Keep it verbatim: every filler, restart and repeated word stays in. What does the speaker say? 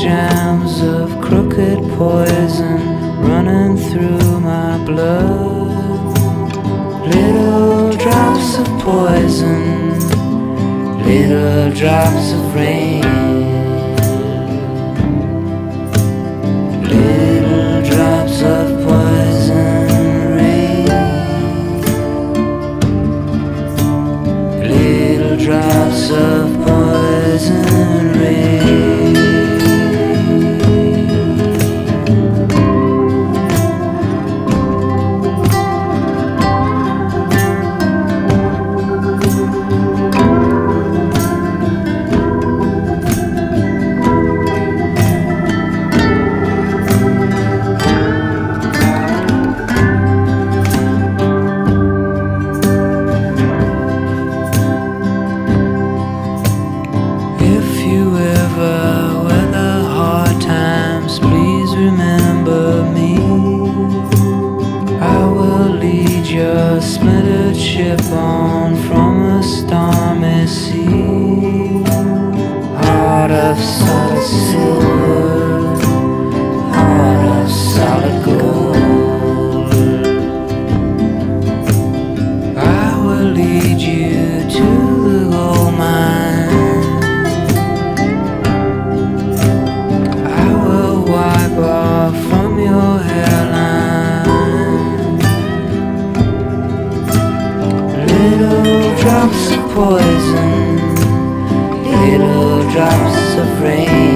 jams of crooked poison running through my blood. Little drops of poison, little drops of rain. Little drops of poison rain. Little drops of poison rain. Your splintered ship on from a stormy sea. Heart of solid silver, heart of solid gold. I will lead you to the gold mine. I will wipe off from your hairline little drops of poison, little drops of rain.